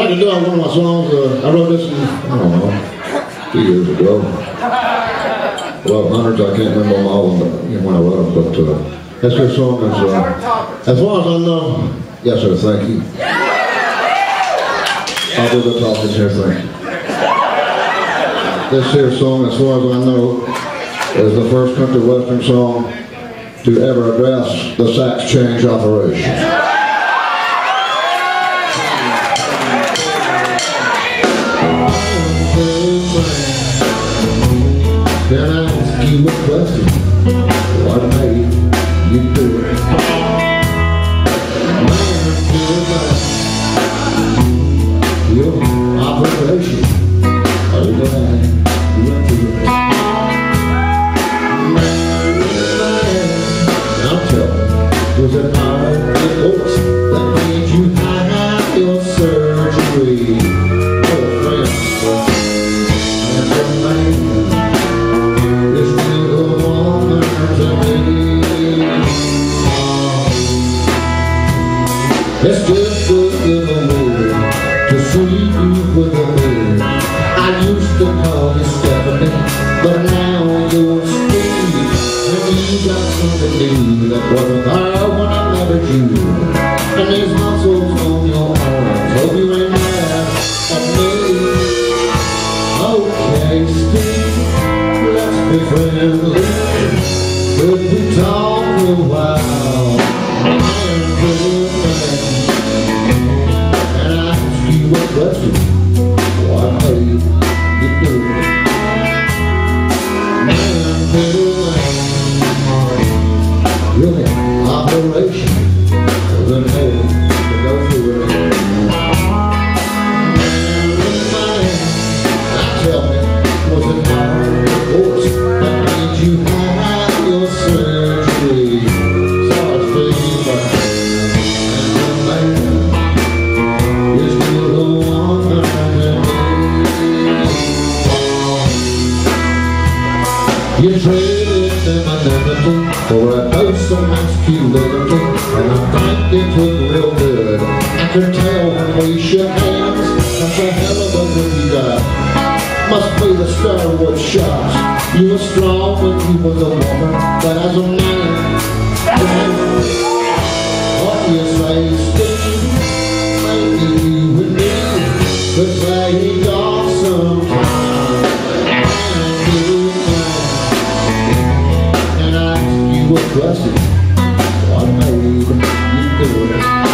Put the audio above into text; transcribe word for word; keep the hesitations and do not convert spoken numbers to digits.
like to do one of my songs. Uh, I wrote this, in, I don't know, two years ago. Well, hundreds, I can't remember them all when I wrote them, but uh, this here song is, uh, as far as I know, yes sir, thank you. I'll do the talking here, thank you. This here song, as far as I know, is the first country western song to ever address the sax change operation. Can I ask you a question? What made you do it? Man to man, your operation. Are you glad you went through it? Man to man, now tell me, was it hard to vote that made you have your surgery? Oh, friends, and your man. It's just good in the mood to see you with a mood. I used to call you Stephanie, but now you're Steve. And you got something new that wasn't there when I met you. And these muscles on your arms, hope you ain't mad at me. Okay, Steve, let's be friendly. Could we talk a while? Question, what made you do it? Man to man, really, operation wasn't able to go through it. Man to man, now tell me, was it hard divorce that made you have your surgery? Sorry, Steve, but man to man, is still the you traded femininity for a dose of masculinity, and I think it was real good. I can tell when we shook hands, that's a hell of a good you got. Must be the steroid shots. You were strong when you was a woman, but as a man, what do you say, Steve? Maybe you and me could play golf sometime. Question, what made you do it?